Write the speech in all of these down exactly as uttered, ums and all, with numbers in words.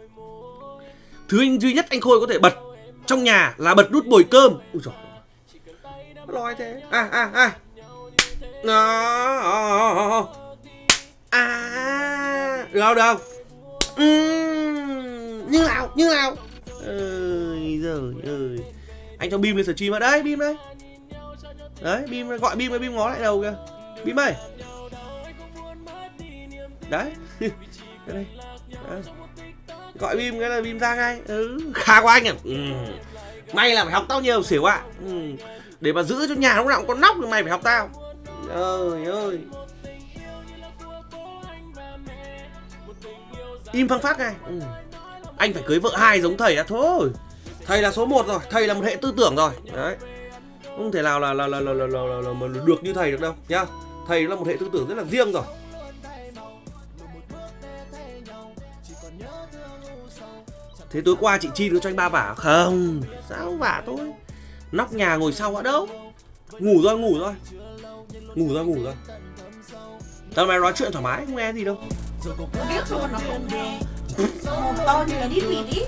Thứ anh duy nhất anh Khôi có thể bật trong nhà là bật nút bồi cơm. Ui giời, nói thế. À à à. Đó. À, được không, được không? Uhm, như nào, như nào? Ơi giời ơi. Anh cho Bim lên stream mà. Đấy, Bim đây. Đấy, Bim gọi Bim với Bim ngó lại đầu kìa. Bim ơi. Đấy. Đây. Đấy. Gọi Bim cái là Bim ra ngay. Ừ, khá quá anh à. Ừ. Mày là phải học tao nhiều xỉu ạ. À. Ừ. Để mà giữ cho nhà lúc nào cũng có nóc thì mày phải học tao. Trời ơi. Im phăng phát này. Ừ. Anh phải cưới vợ hai giống thầy à? Thôi. Thầy là số một rồi, thầy là một hệ tư tưởng rồi. Đấy. Không thể nào là là là là là, là, là, là mà được như thầy được đâu nhá. Thầy là một hệ tư tưởng rất là riêng rồi. Thế tối qua chị Chi đưa cho anh ba vả không? Sao vả tôi? Nóc nhà ngồi sau ở đâu? Ngủ rồi, ngủ rồi. Ngủ rồi, ngủ rồi. Tao mày nói chuyện thoải mái, không nghe gì đâu. Biết rồi nó không nghe. Mồm to như là đít vịt ý.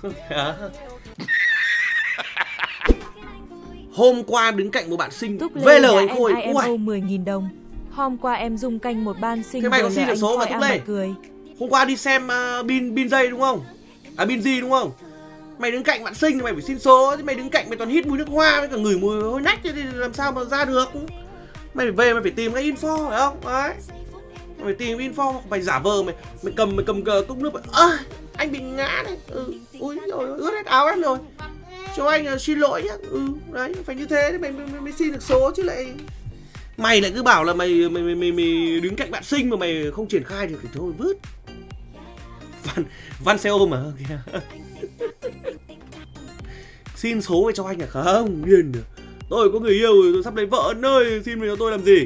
Hôm qua đứng cạnh một bạn sinh vê lờ anh Khôi. Ui. mười nghìn đồng. Hôm qua em dung canh một ban sinh. Thế mày có xin được số vào Túc Lê? Hôm qua đi xem uh, Bin Bin Dây đúng không? À Bin Di đúng không? Mày đứng cạnh bạn sinh thì mày phải xin số. Chứ mày đứng cạnh mày toàn hít mùi nước hoa với cả ngửi mùi hôi nách thì làm sao mà ra được. Mày phải về mày phải tìm cái info phải không? Đấy. Mày phải tìm info, mày giả vờ mày mày cầm mày cầm cờ cốc nước mày. Ơ, à, anh bị ngã đấy. Ừ, ui rồi ướt hết áo em rồi. Cho anh uh, xin lỗi nhá. Ừ, đấy, phải như thế thì mày mày, mày, mày xin được số chứ lại. Mày lại cứ bảo là mày mày mày mày, mày đứng cạnh bạn sinh mà mày không triển khai được thì thôi vứt. Văn Văn xe ôm mà kìa. Xin số về cho anh à? Không, điên được. Tôi có người yêu rồi, tôi sắp lấy vợ anh ơi, xin về cho tôi làm gì?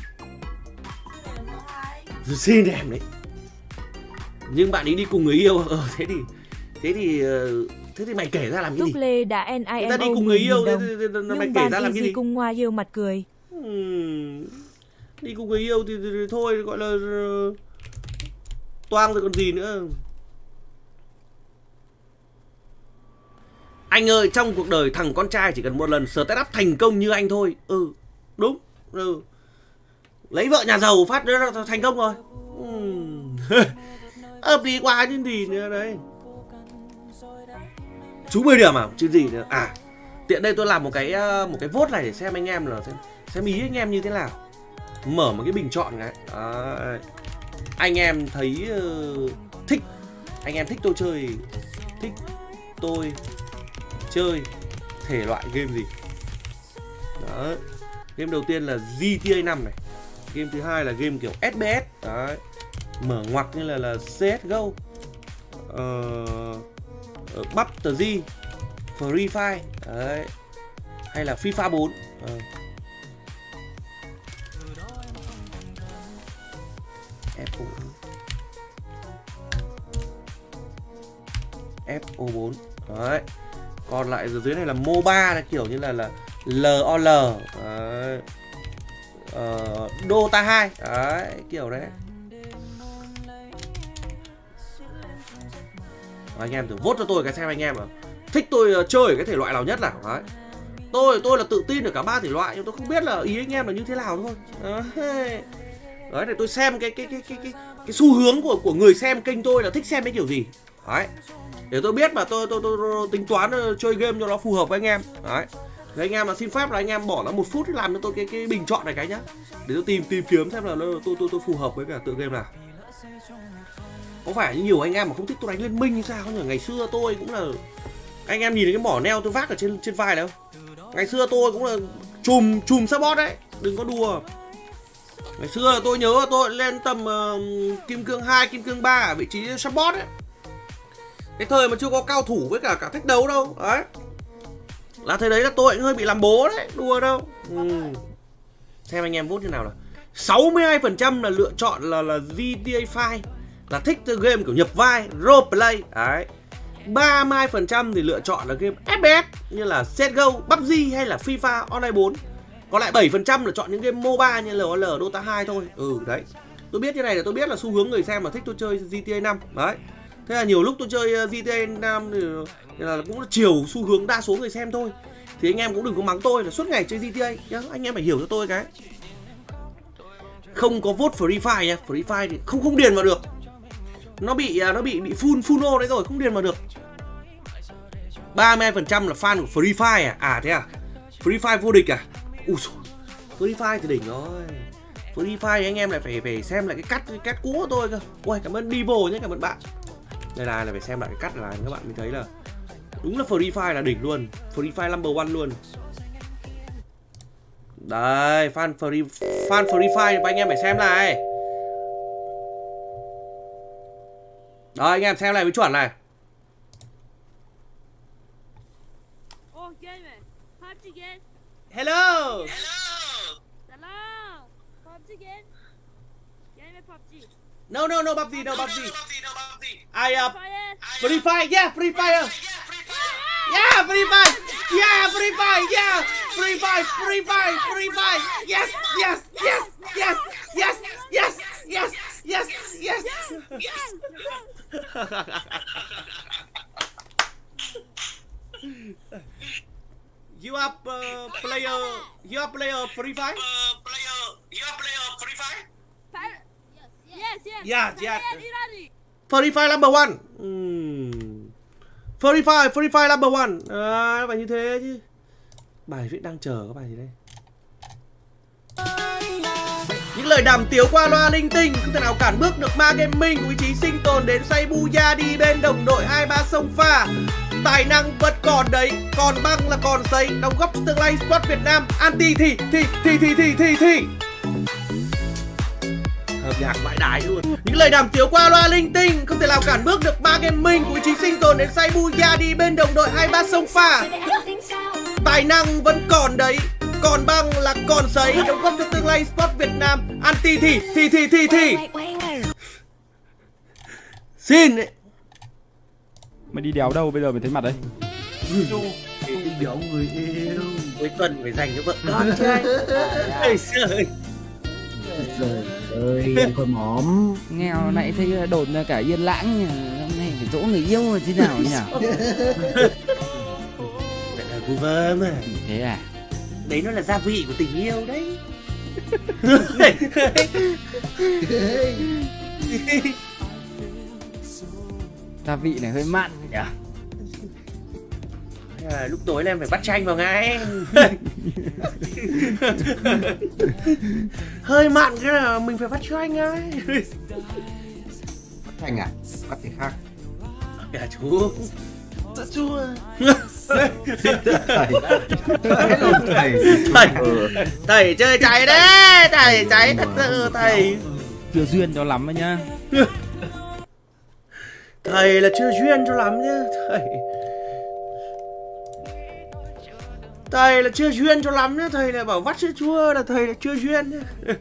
Rồi xin em đấy. Nhưng bạn ấy đi cùng người yêu. Ờ thế thì thế thì thế thì mày kể ra làm cái gì? Túc Lê đã en i em o. Ta đi cùng người yêu thế, thế, thế, mày kể ra làm cái gì? Cùng ngoài yêu mặt cười. Hmm. Đi cùng người yêu thì, thì, thì thôi gọi là uh, toang rồi còn gì nữa. Anh ơi, trong cuộc đời thằng con trai chỉ cần một lần start up thành công như anh thôi. Ừ, đúng. Ừ. Lấy vợ nhà giàu phát nữa là thành công rồi. Uhm. Ấp đi qua chứ gì nữa đấy. Chú mười điểm à? Chứ gì nữa. À, tiện đây tôi làm một cái một cái vote này để xem anh em là xem, xem ý anh em như thế nào. Mở một cái bình chọn cái. À, anh em thấy uh, thích, anh em thích tôi chơi, thích tôi chơi thể loại game gì. Đó. Game đầu tiên là giê tê a năm này. Game thứ hai là game kiểu ét bê ét. Đấy. Mở ngoặc như là là xê ét giê ô, uh, uh, pê u bê giê, Free Fire. Đấy. Hay là FIFA bốn. uh. Apple ép o bốn. Đấy. Còn lại dưới này là MOBA này, kiểu như là là lờ o lờ. Đấy. Uh, Dota hai. Đấy, kiểu đấy. Anh em thử vote cho tôi cái xem anh em à thích tôi uh, chơi cái thể loại nào nhất nào. Đấy. Tôi tôi là tự tin được cả ba thể loại nhưng tôi không biết là ý anh em là như thế nào thôi. Đấy, đấy để tôi xem cái cái cái cái cái cái xu hướng của của người xem kênh tôi là thích xem cái kiểu gì. Đấy. Để tôi biết mà tôi tôi, tôi, tôi tính toán uh, chơi game cho nó phù hợp với anh em. Đấy. Thế anh em là xin phép là anh em bỏ ra một phút để làm cho tôi cái cái bình chọn này cái nhá. Để tôi tìm tìm kiếm xem là tôi tôi tôi phù hợp với cả tựa game nào. Có phải như nhiều anh em mà không thích tôi đánh Liên Minh hay sao nhỉ? Ngày xưa tôi cũng là, anh em nhìn thấy cái mỏ neo tôi vác ở trên trên vai đâu. Ngày xưa tôi cũng là chùm chùm support đấy, đừng có đùa. Ngày xưa là tôi nhớ là tôi lên tầm uh, kim cương hai, kim cương ba ở vị trí support đấy. Cái thời mà chưa có cao thủ với cả cả thách đấu đâu. Đấy. Là thời đấy là tôi cũng hơi bị làm bố đấy, đùa đâu. Ừ. Xem anh em vote như nào nào. sáu mươi hai phần trăm là lựa chọn là là giê tê a năm, là thích cái game kiểu nhập vai, role play. Đấy. ba mươi hai phần trăm thì lựa chọn là game ép pê ét như là xê ét giê ô, pê u bê giê hay là FIFA Online bốn. Còn lại bảy phần trăm là chọn những game MOBA như lờ o lờ, Dota hai thôi. Ừ đấy. Tôi biết như này là tôi biết là xu hướng người xem mà thích tôi chơi giê tê a năm. Đấy. Thế là nhiều lúc tôi chơi giê tê a năm thì là cũng là chiều xu hướng đa số người xem thôi. Thì anh em cũng đừng có mắng tôi là suốt ngày chơi giê tê a nhá, anh em phải hiểu cho tôi cái. Không có vote Free Fire nha, Free Fire thì không không điền vào được. Nó bị nó bị bị full full đấy rồi, không điền vào được. ba mươi hai phần trăm là fan của Free Fire à? À thế à? Free Fire vô địch à? Ui dồi, Free Fire thì đỉnh rồi. Free Fire anh em lại phải phải xem lại cái cắt cái cắt cũ của tôi cơ. Ui cảm ơn Divo nhé, cảm ơn bạn. Đây là là phải xem lại cái cắt là các bạn mới thấy là đúng là Free Fire là đỉnh luôn. Free Fire number one luôn. Đây, fan Free fan Free Fire anh em phải xem lại. Đó anh em xem lại mới chuẩn này. Hello. No no no pắp gi, no pắp gi. I uh, Free Fire, yeah, Free Fire. Yeah, Free Fire. Yeah, Free Fire, yeah. Free Fire, Free Fire, Free Fire. Yes, yes, yes, yes, yes, yes, yes, yes, yes. You are uh, player, you are player Free Fire? Uh, player, you are player Free Fire? Yes, yes. Yeah, yeah. Free Fire number one. uhm. Free Fire, Free Fire number one. À, bài như thế chứ. Bài viết đang chờ các bài gì đây? Những lời đàm tiếu qua loa linh tinh không thể nào cản bước được ma gaming của ý chí sinh tồn đến say buya đi bên đồng đội hai ba sông pha. Tài năng vẫn còn đấy, còn băng là còn giấy, đóng góp cho tương lai sport Việt Nam. Anti thì thì thì thì thì thì thì hợp nhạc vãi đái luôn. Những lời đàm tiếu qua loa linh tinh không thể nào cản bước được ba gaming của ý chí sinh tồn đến say buya đi bên đồng đội hai ba sông pha. Tài năng vẫn còn đấy, còn băng là còn giấy, đóng góp cho tương lai sport Việt Nam. Anti thì thì thì thì thì xin đấy. Mày đi đéo đâu bây giờ mày thấy mặt đấy? Đi đéo người yêu. Cuối tuần phải dành cho vợ con chứ anh. Ôi trời. Trời ơi, anh con móm. Nghe hồi nãy thấy đồn ra cả Yên Lãng, hôm nay phải dỗ người yêu rồi thế nào nhỉ? Vu vơ mà. Thế à? Đấy nó là gia vị của tình yêu đấy. Gia vị này hơi mặn nhỉ? À, lúc tối em phải bắt chanh vào ngay. Hơi mặn cái là mình phải bắt chanh ngay. Bắt chanh à? Bắt thì khác. Dạ chú. Dạ chú à. Thầy. Thầy. Thầy chơi cháy đấy. Thầy cháy thật sự thầy. Chưa duyên cho lắm đấy nhá. Thầy là chưa duyên cho lắm nhá. Thầy. Thầy là chưa duyên cho lắm nhá. Thầy là bảo vắt sữa chua là thầy là chưa duyên nhá.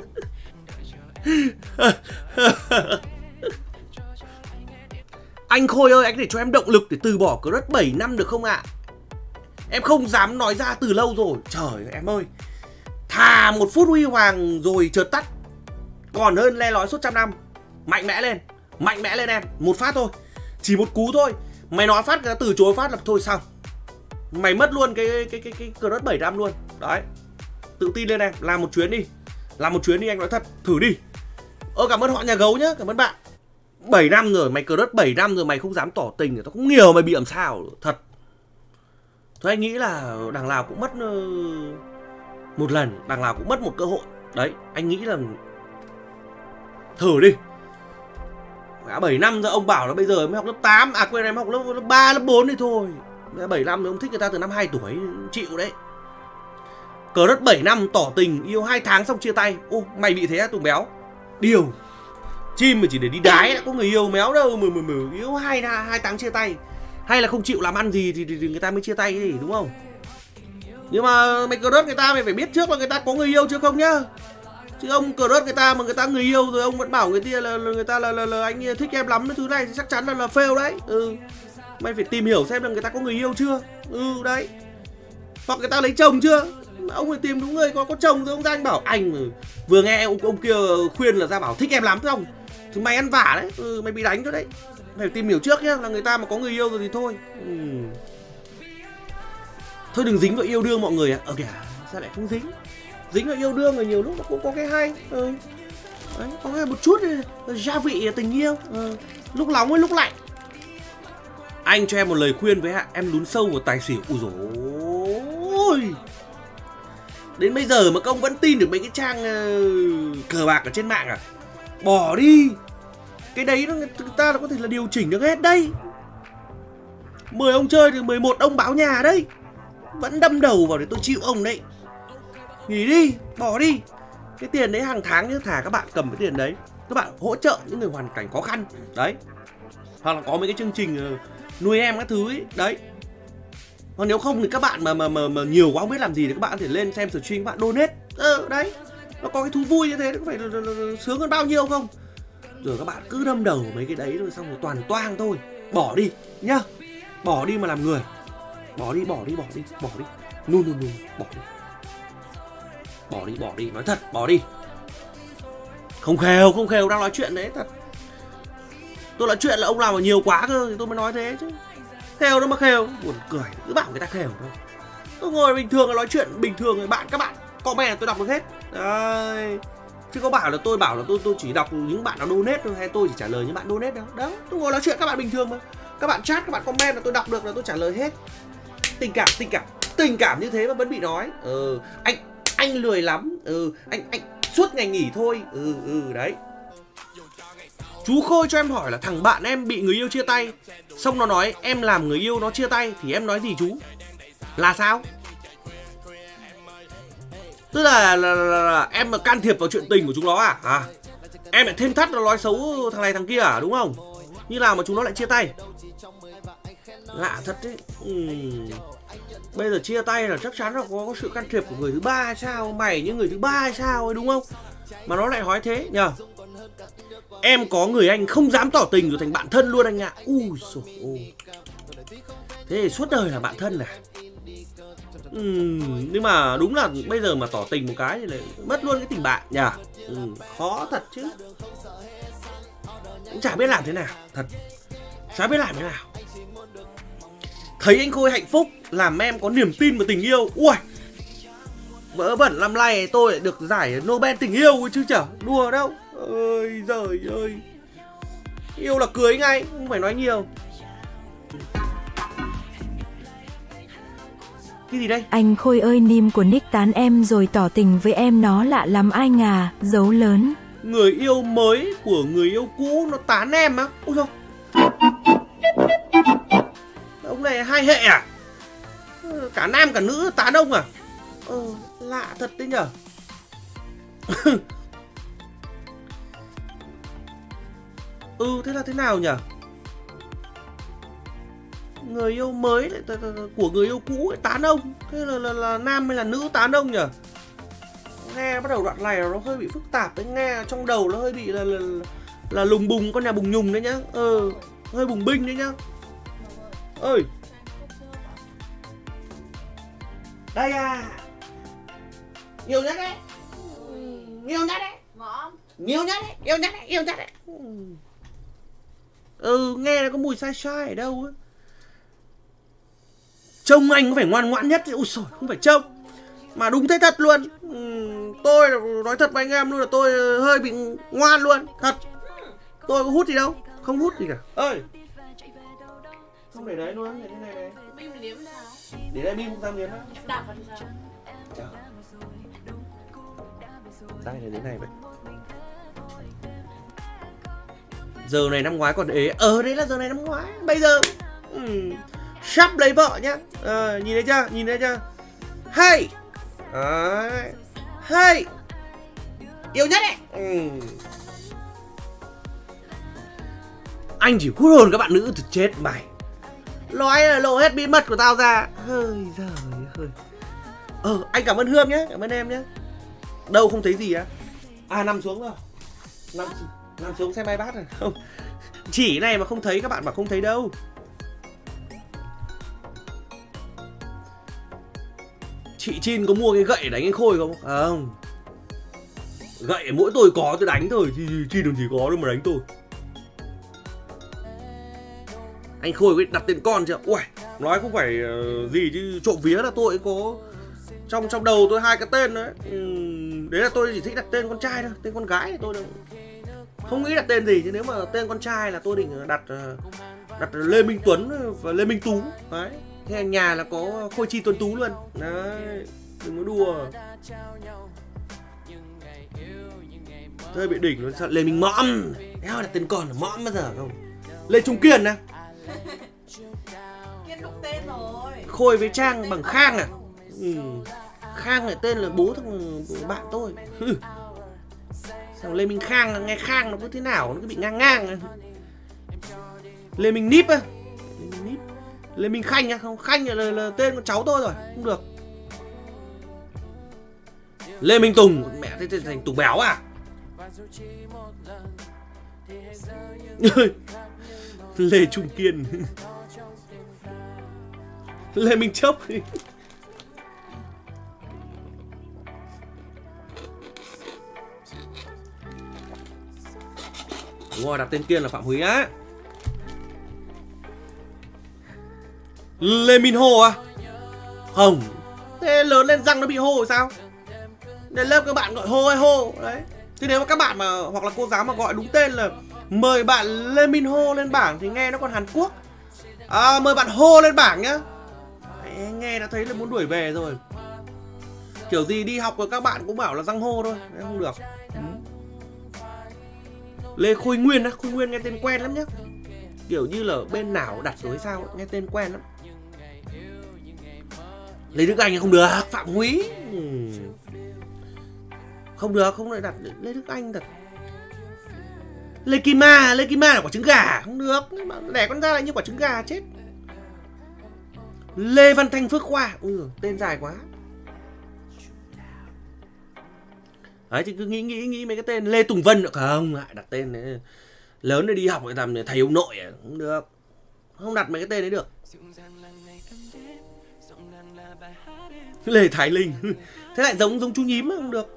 Anh Khôi ơi, anh để cho em động lực để từ bỏ Crush bảy năm được không ạ? Em không dám nói ra từ lâu rồi. Trời ơi em ơi. Thà một phút huy hoàng rồi chợt tắt còn hơn le lói suốt trăm năm. Mạnh mẽ lên. Mạnh mẽ lên em. Một phát thôi. Chỉ một cú thôi. Mày nói phát, từ chối phát là thôi xong. Mày mất luôn cái cái cái cái Crush bảy năm luôn. Đấy. Tự tin lên em, làm một chuyến đi. Làm một chuyến đi anh nói thật, thử đi. Ơ cảm ơn họ nhà gấu nhá, cảm ơn bạn. bảy năm rồi, mày Crush bảy năm rồi mày không dám tỏ tình, tao không nhiều mày bị làm sao thật. Thôi anh nghĩ là đằng nào cũng mất uh, một lần, đằng nào cũng mất một cơ hội. Đấy, anh nghĩ là thử đi. Đã bảy năm rồi ông bảo là bây giờ mới học lớp tám, à quên em học lớp, lớp ba, lớp bốn thì thôi. bảy năm rồi ông thích người ta từ năm hai tuổi, chịu đấy. Crush bảy năm tỏ tình, yêu hai tháng xong chia tay. Ô, mày bị thế á Tùng Béo? Điều. Chim mà chỉ để đi đái đã có người yêu méo đâu mà, mà, mà yêu hai, hai tháng chia tay. Hay là không chịu làm ăn gì thì, thì, thì người ta mới chia tay gì đúng không? Nhưng mà mày Crush người ta mày phải biết trước là người ta có người yêu chưa không nhá. Chứ ông Crush người ta mà người ta người yêu rồi ông vẫn bảo người kia là, là người ta là, là, là anh thích em lắm, cái thứ này thì chắc chắn là là fail đấy. Ừ. Mày phải tìm hiểu xem là người ta có người yêu chưa. Ừ đấy. Hoặc người ta lấy chồng chưa. Ông phải tìm đúng người có có chồng rồi ông ra anh bảo anh vừa nghe ông ông kia khuyên là ra bảo thích em lắm không? Thì mày ăn vả đấy. Ừ, mày bị đánh cho đấy. Phải tìm hiểu trước nhá, là người ta mà có người yêu rồi thì thôi. Ừ. Thôi đừng dính vào yêu đương mọi người ạ. Ờ kìa, sao lại không dính? Dính vào yêu đương rồi nhiều lúc nó cũng có cái hay. Ừ. Đấy, có cái một chút gia vị tình yêu. Ừ. Lúc nóng với lúc lạnh. Anh cho em một lời khuyên với ạ, em lún sâu vào tài xỉu. Ui dồi ôi. Đến bây giờ mà các ông vẫn tin được mấy cái trang uh, cờ bạc ở trên mạng à? Bỏ đi. Cái đấy nó người ta là có thể là điều chỉnh được hết đấy. mười ông chơi thì mười một ông báo nhà đấy. Vẫn đâm đầu vào để tôi chịu ông đấy. Nghỉ đi, bỏ đi. Cái tiền đấy hàng tháng như thả các bạn cầm cái tiền đấy, các bạn hỗ trợ những người hoàn cảnh khó khăn. Đấy. Hoặc là có mấy cái chương trình uh, nuôi em các thứ ấy. Đấy. Còn nếu không thì các bạn mà mà mà, mà nhiều quá không biết làm gì thì các bạn có thể lên xem stream, các bạn donate. Ờ đấy. Nó có cái thú vui như thế nó phải là, là, là, là sướng hơn bao nhiêu không? Rồi các bạn cứ đâm đầu mấy cái đấy rồi xong rồi toàn toang thôi. Bỏ đi nhá. Bỏ đi mà làm người. Bỏ đi, bỏ đi, bỏ đi, bỏ đi. Nu nu nu, bỏ đi. Bỏ đi, bỏ đi, nói thật, bỏ đi. Không khều, không khều, đang nói chuyện đấy thật. Tôi nói chuyện là ông làm mà nhiều quá cơ thì tôi mới nói thế chứ. Khều đâu mà khều, buồn cười, cứ bảo người ta khều thôi. Tôi ngồi bình thường là nói chuyện bình thường với bạn, các bạn comment là tôi đọc được hết. Đấy. Chứ có bảo là tôi bảo là tôi tôi chỉ đọc những bạn nào donate thôi, hay tôi chỉ trả lời những bạn donate đâu. Đó, tôi ngồi nói chuyện các bạn bình thường mà. Các bạn chat, các bạn comment là tôi đọc được là tôi trả lời hết. Tình cảm, tình cảm, tình cảm như thế mà vẫn bị nói. Ừ, anh anh lười lắm. Ừ, anh anh suốt ngày nghỉ thôi. Ừ ừ đấy. Chú Khôi cho em hỏi là thằng bạn em bị người yêu chia tay, xong nó nói em làm người yêu nó chia tay, thì em nói gì chú? Là sao? Tức là, là, là, là, là em mà can thiệp vào chuyện tình của chúng nó à? À, em lại thêm thắt nó nói xấu thằng này thằng kia à, đúng không? Như nào mà chúng nó lại chia tay? Lạ thật đấy. uhm. Bây giờ chia tay là chắc chắn là có sự can thiệp của người thứ ba hay sao? Mày như người thứ ba hay sao ấy, đúng không? Mà nó lại nói thế nhờ. Em có người anh không dám tỏ tình rồi thành bạn thân luôn anh ạ. À. Ui dồi ôi. Thế thì suốt đời là bạn thân à? Uhm, nhưng mà đúng là bây giờ mà tỏ tình một cái thì lại mất luôn cái tình bạn nhỉ. Uhm, khó thật chứ. Cũng chả biết làm thế nào. Thật. Chả biết làm thế nào. Thấy anh Khôi hạnh phúc làm em có niềm tin vào tình yêu. Ui, vớ vẩn năm nay tôi lại được giải Nobel tình yêu chứ chả đùa đâu. Ơi giời ơi. Yêu là cưới ngay, không phải nói nhiều. Cái gì đây? Anh Khôi ơi, nim của Nick tán em rồi tỏ tình với em nó lạ lắm anh à. Dấu lớn. Người yêu mới của người yêu cũ nó tán em á? Ôi dồi. Ông này hai hệ à? Cả nam cả nữ tán ông à? Ờ, lạ thật đấy nhở. Ừ, thế là thế nào nhở? Người yêu mới lại của người yêu cũ lại tán ông. Thế là, là, là nam hay là nữ tán ông nhở? Nghe bắt đầu đoạn này nó hơi bị phức tạp đấy. Nghe trong đầu nó hơi bị là, là, là lùng bùng con nhà bùng nhùng đấy nhá. Ờ, hơi bùng binh đấy nhá. Ơi, đây à. Nhiều nhất đấy. Nhiều nhất đấy. Nhiều nhất đấy. Yêu nhất đấy. Yêu nhất đấy. Ừ, nghe có mùi sai sai ở đâu ấy. Trông anh có phải ngoan ngoãn nhất. Ui xồi, không phải trông mà đúng thế thật luôn. ừ, Tôi nói thật với anh em luôn là tôi hơi bị ngoan luôn. Thật. Tôi có hút gì đâu. Không hút gì cả. Ơi, không để đấy luôn. Để thế này này. Bim liếm nào. Để đây bim không dám liếm á. Đạp vào thì sao? Chờ. Đây là đến này vậy. Giờ này năm ngoái còn ế. Ờ đấy là giờ này năm ngoái. Bây giờ ừ, sắp lấy vợ nhá. Ờ, nhìn thấy chưa? Nhìn thấy chưa? Hey. Đấy. Hey. Yêu nhất đấy. Ừ. Anh chỉ hút hồn các bạn nữ thì chết mày. Nói là lộ hết bí mật của tao ra. Hơi giời ơi. Ờ, anh cảm ơn Hương nhé. Cảm ơn em nhé. Đâu không thấy gì á? À, nằm xuống rồi. Nằm, nằm xuống xem iPad rồi. Không. Chỉ này mà không thấy, các bạn bảo không thấy đâu. Chị Chin có mua cái gậy đánh anh Khôi không? À, không. Gậy mỗi tôi có tôi đánh thôi. Chi Chin làm gì có đâu mà đánh tôi. Anh Khôi có đặt tên con chưa? Ui, nói không phải uh, gì chứ trộm vía là tôi có trong trong đầu tôi hai cái tên đấy. Ừ, đấy là tôi chỉ thích đặt tên con trai thôi, tên con gái thì tôi đâu không nghĩ đặt tên gì, chứ nếu mà tên con trai là tôi định đặt đặt Lê Minh Tuấn và Lê Minh Tú. Đấy. Thế nhà là có Khôi Chi Tuấn Tú luôn. Đấy, đừng có đùa. Tôi bị đỉnh nó Lê Minh Mõm. Đéo đặt tên con là Mõm bao giờ không? Lê Trung Kiên nè. Kiên đụng tên rồi. Khôi với Trang bằng Khang à? Ừ. Khang lại tên là bố thằng bạn tôi. Sao Lê Minh Khang nghe Khang nó cứ thế nào nó cứ bị ngang ngang. Lê Minh Níp á. Lê Minh Níp. Lê Minh Khanh á, không Khanh là, là, là tên con cháu tôi rồi, không được. Lê Minh Tùng, mẹ thế thành Tùng Béo à? Lê Trung Kiên. Lê Minh Chốc. Đúng rồi, đặt tên Kiên là Phạm Húy á. Lê Minh Hồ à? Không. Thế lớn lên răng nó bị hô rồi sao? Đến lớp các bạn gọi hô hay hô. Đấy. Thế nếu mà các bạn mà hoặc là cô giáo mà gọi đúng tên là mời bạn Lê Minh Hô lên bảng thì nghe nó còn Hàn Quốc. À, mời bạn Hô lên bảng nhá. Đấy, nghe đã thấy là muốn đuổi về rồi. Kiểu gì đi học rồi các bạn cũng bảo là răng hô thôi. Đấy, không được. Ừ. Lê Khôi Nguyên á, Khôi Nguyên nghe tên quen lắm nhá. Kiểu như là bên nào đặt rồi sao, nghe tên quen lắm. Lê Đức Anh không được, Phạm Húy. Ừ. Không được, không lại đặt Lê Đức Anh đặt Lê Kim Ma, Lê Kim Ma là quả trứng gà, không được. Đẻ con ra lại như quả trứng gà chết. Lê Văn Thanh Phước Khoa, ừ, tên dài quá. Đấy thì cứ nghĩ nghĩ nghĩ mấy cái tên Lê Tùng Vân nữa không, lại đặt tên này. Lớn rồi đi học rồi làm thầy ông nội à, không được. Không đặt mấy cái tên đấy được. Lê Thái Linh. Thế lại giống giống chú nhím không được.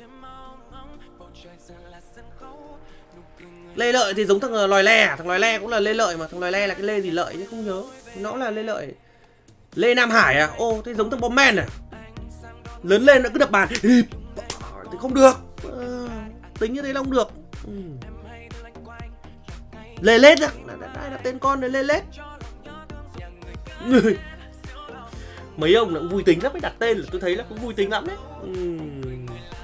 Lê Lợi thì giống thằng Lòi Le, thằng Lòi Le cũng là Lê Lợi mà, thằng Lòi Le là cái Lê gì Lợi chứ không nhớ. Nó là Lê Lợi. Lê Nam Hải à? Ô, thế giống thằng Bom Men à? Lớn lên nó cứ đập bàn. Thì không được. À, tính như thế là không được. Ừ. Lê Lết á, đây là tên con này Lê Lết. Mấy ông nó cũng vui tính lắm, phải đặt tên là tôi thấy là cũng vui tính lắm đấy. Ừ.